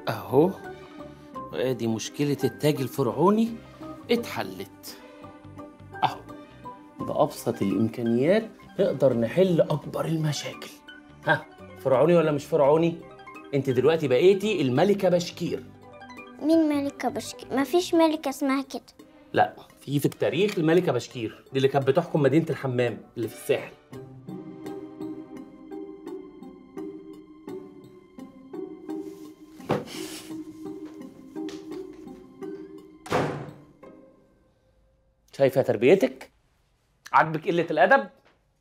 اهو. ادي مشكلة التاج الفرعوني اتحلت اهو. بأبسط الإمكانيات نقدر نحل أكبر المشاكل. ها، فرعوني ولا مش فرعوني؟ أنت دلوقتي بقيتي الملكة بشكير. مين ملكة بشكير؟ مفيش ملكة اسمها كده. لا، في التاريخ الملكة بشكير دي اللي كانت بتحكم مدينة الحمام اللي في الساحل. شايفة تربيتك؟ عاجبك قلة الأدب؟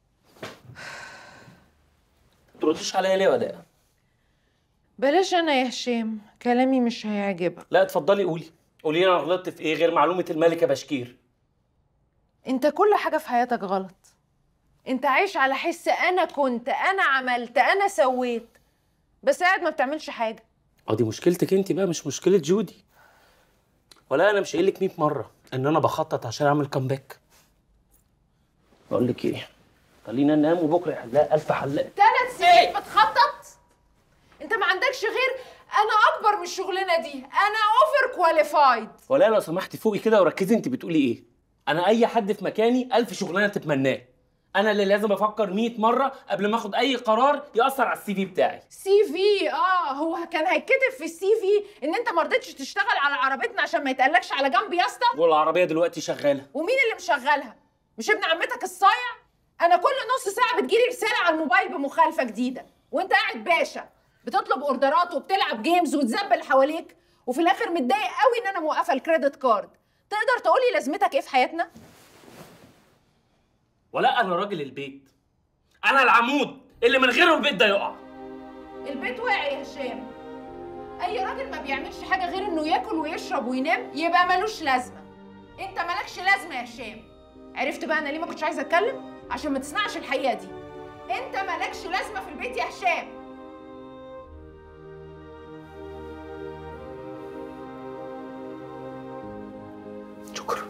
تردش عليا ليه ولا؟ بلاش انا يا هشام، كلامي مش هيعجبك. لا اتفضلي قولي لي انا غلطت في ايه غير معلومة الملكة بشكير؟ انت كل حاجة في حياتك غلط. انت عايش على حس انا كنت، انا عملت، انا سويت، بس قاعد ما بتعملش حاجة. دي مشكلتك انت بقى، مش مشكلة جودي. ولا انا مش قايل لك 100 مرة ان انا بخطط عشان اعمل كامباك؟ بقول لك ايه، خلينا ننام وبكره يحلها الف حلاق. 3 سنين بتخطط؟ انت ما عندكش غير انا اكبر من الشغلانه دي، انا اوفر كواليفايد. ولا لو سمحتي فوقي كده وركزي انت بتقولي ايه. انا اي حد في مكاني 1000 شغلانه تتمناه. انا اللي لازم افكر 100 مره قبل ما اخد اي قرار ياثر على السي في بتاعي. سي في؟ هو كان هيتكتب في السي في ان انت ما رضيتش تشتغل على عربيتنا عشان ما يتقالكش على جنب يا اسطى؟ والعربيه دلوقتي شغاله. ومين اللي مشغلها؟ مش ابن عمتك الصايع؟ انا كل نص ساعه بتجيلي رساله على الموبايل بمخالفه جديده، وانت قاعد باشا بتطلب اوردرات وبتلعب جيمز وتزبل حواليك، وفي الاخر متضايق قوي ان انا موقفه الكريدت كارد. تقدر تقولي لازمتك ايه في حياتنا؟ ولا انا راجل البيت، انا العمود اللي من غيره البيت ده يقع. البيت واقع يا هشام. اي راجل ما بيعملش حاجه غير انه ياكل ويشرب وينام يبقى ملوش لازمه. انت مالكش لازمه يا هشام. عرفت بقى انا ليه ما كنتش عايزه اتكلم؟ عشان ما تسمعش الحقيقه دي. انت مالكش لازمه في البيت يا هشام. شكرا.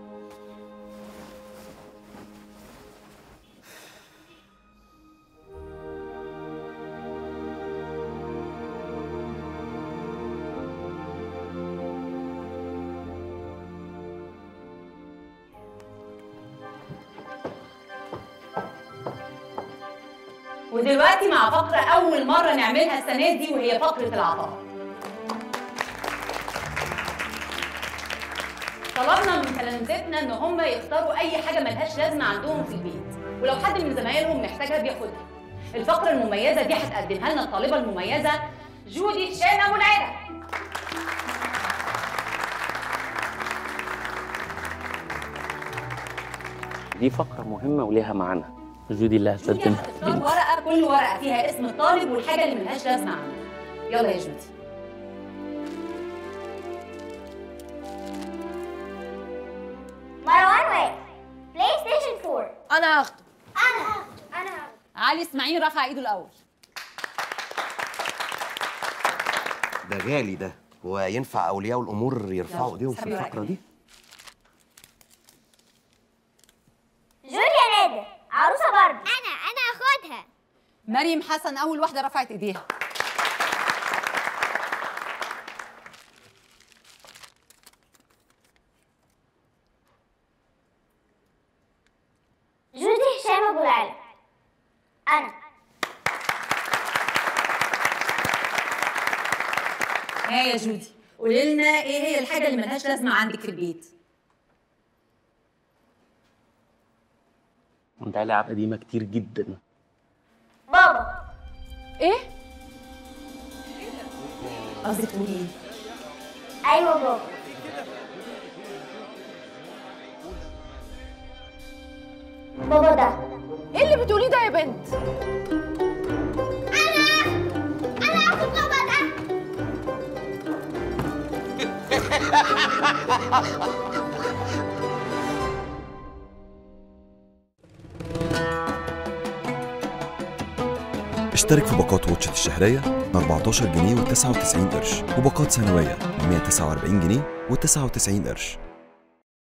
ودلوقتي مع فقرة أول مرة نعملها السنة دي، وهي فقرة العطاء. طلبنا من تلامذتنا إن هم يختاروا أي حاجة ملهاش لازمة عندهم في البيت، ولو حد من زمايلهم محتاجها بياخدها. الفقرة المميزة دي هتقدمها لنا الطالبة المميزة جودي هشام أبو العلا. دي فقرة مهمة وليها معنى. جودي اللي هتقدمها. هتختار ورقة، كل ورقة فيها اسم الطالب والحاجة اللي ملهاش لازمة عنده. يلا يا جودي. مروان واقف. بلاي ستيشن 4. انا هاخده. انا علي اسماعيل رفع ايده الأول. ده غالي ده، هو ينفع اولياء الامور يرفعوا ايديهم في الفقره دي؟ جوليا نادر عروسه باربي. انا هاخدها. مريم حسن أول واحدة رفعت ايديها. جودي هشام ابو العلا. انا ها يا جودي، قولي لنا ايه هي الحاجة اللي ملهاش لازمة عندك في البيت؟ انت ألعاب قديمة كتير جدا. بابا. ايه؟ قصدك تقولي ايه؟ ايوه بابا. بابا ده. ايه اللي بتقوليه ده يا بنت؟ انا هاخد بابا ده. اشترك في باقات واتشت الشهرية ب 14 جنيه و99 قرش، وباقات سنوية ب 149 جنيه و99 قرش.